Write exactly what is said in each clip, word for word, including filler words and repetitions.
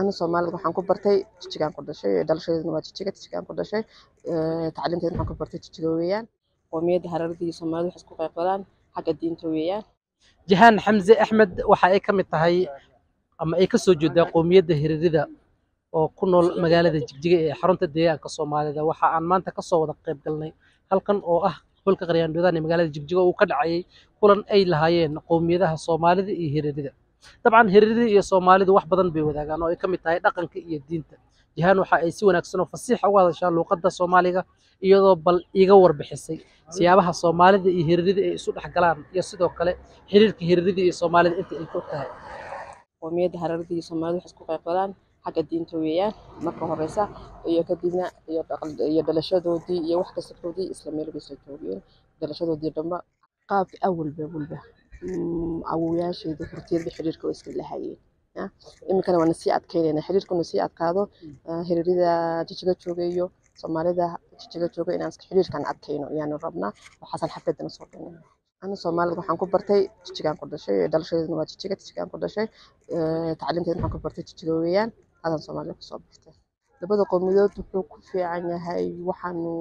أنا Soomaaliga waxaan ku bartay Jijjigaan ku dhashay dhalashadeeduna waa Jijjiga Jijjigaan ku dhashay tacliinteedana waxaan ku bartay Jijjiga weeyaan qowmiyadda Harargii iyo Soomaalida waxay isku qaybqadaan xagga diinta weeyaan Jahaan Xamse Axmed waxa ay ka mid tahay ama ay ka soo jeedaa qowmiyadda Hiririda oo ku nool magaalada Jigjiga ee xarunta deegaanka Soomaalida waxa aan maanta ka soo wada qayb galnay halkan oo ah holka Qaryaandhoodaan ee magaalada Jigjiga uu ka dhacay kulan ay lahaayeen qowmiyadaha Soomaalida iyo Hiririda طبعا هريري iyo Soomaalidu wax badan bay wadaagaan oo ay kamid tahay dhaqanka iyo diinta Jahaan waxa ay si wanaagsan oo fasiix u hadashaa luqadda Soomaaliga iyadoo bal iga warbixisay siyaabaha Soomaalida iyo Hiririda ay isu dhaxgalaan iyo sidoo kale xiriirka Hiririda iyo Soomaalida inta ay ku tahay qowmiyadda Harargii iyo Soomaalida waxay isku qaybqadaan xagga diinta weeyaan marka horeysa iyo kadibna iyo dhaqan iyo dhalashadoodii iyo wax kastakoodii isla meel bay soo joogeen dhalashadoodii dhanba qaabka awalba walba awooyaasheeda horteed xiriirka oo iska lahaayeen iminkana waa nasi adkeynayna xiriirka nasi adkaado Hiririda Jijjiga joogayo Soomaalida Jijjiga jooga inaan iska xiriirkan adkeyno yaanu rabnaa waxaas xafladana soo dhaynaa أنا Soomaaliga waxaan ku bartay Jijjigaan ku dhashay dhalashadeeduna waa Jijjiga Jijjigaan ku dhashay tacliinteedana waxaan ku bartay Jijjiga weeyaan adan Soomaaliga ku soo bartay labada qowmiyadood wuxuu ku fiican yahay waxaanu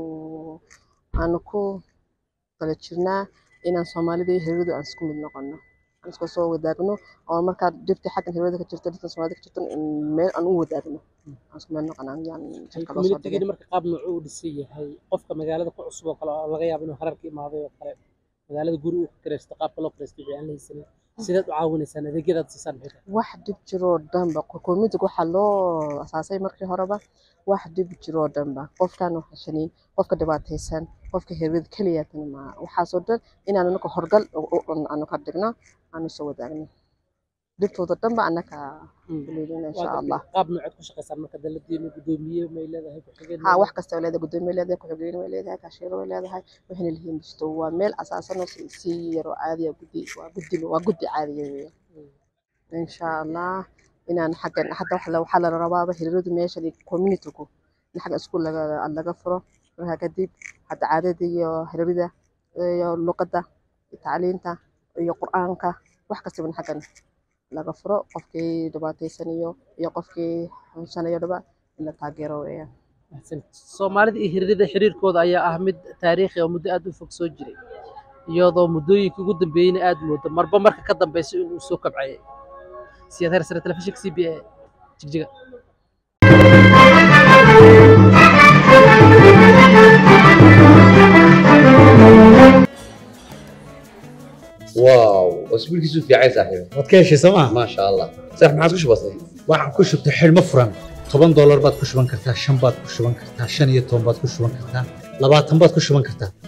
aanu ku kala jirnaa inaan Soomaalida iyo Hiririda aan isku mid noqono aan isku soo wadaagno oo marka dibta xaggan Hiririda ka jirto dadka Soomaalida ka jirto meel aan u wadaagno aan isku mid noqonaa yaan jidka loo soo dhigay marka qaab noocu u dhisay yahay qofka magaalada ku cusub oo kale laga yaabo inuu Hararka imaaday oo kale magaalada guri uu kireysto qaabka loo kireysto aan haysan sidaad u caawinaysan adeegyada siisan wax dib jiro dhanba qowmiyadda waxa loo asaasay markii horeba wax dib jiro dhanba qofkan waxa shaniin qofka dhibaataysan qofka Hiririda kaliya tan ma waxa soo dhan inaan anaka horgal aanu ka dhigno aanu soo wadaagno dibtooda dhanba anaka leeyahay insha Allah qaab nooc ku shaqeysan marka daladiina gudoomiye ma leedahay ku xigeen ha wax kasta oo leedahay gudoomiye leedahay ku xigeen ma leedahay kaashiir ma leedahay waxaan leeyahay bisto waa meel asaasan oo si yaro caadi ah gudi waa gudi waa gudi caadi ah insha Allah inaan xaggan hadda wax la waxa la rabaa Hiririda meesha community-ku in xagga isku laga laga furo waxa kadib hadda caadada iyo Hiririda iyo luqadda tacliinta iyo Quraanka wax kasta in xaggan laga furo qofkii dhibaataysan iyo iyo qofkii xanuunsanayo dhaba in la taageero weeyaan Soomaalida iyo Hiririda xiriirkooda ayaa ah mid taariikhi oo muddo aad u fog soo jiray iyadoo muddooyinkii ugu dambeeyayna aad moodo marba marka ka dambaysa inuu soo kabcay siyad heer sare telefishinka C B A Jigjiga واو اسبوعك في عايز صاحبي wadkeeshi sama ما شاء الله صح ما عادش بسيط waxaan ku shubtay xilmo furan toban dollar baad ku shuban kartaa shan baad ku shuban kartaa shan iyo toban baad ku shuban kartaa labaatan baad ku shuban kartaa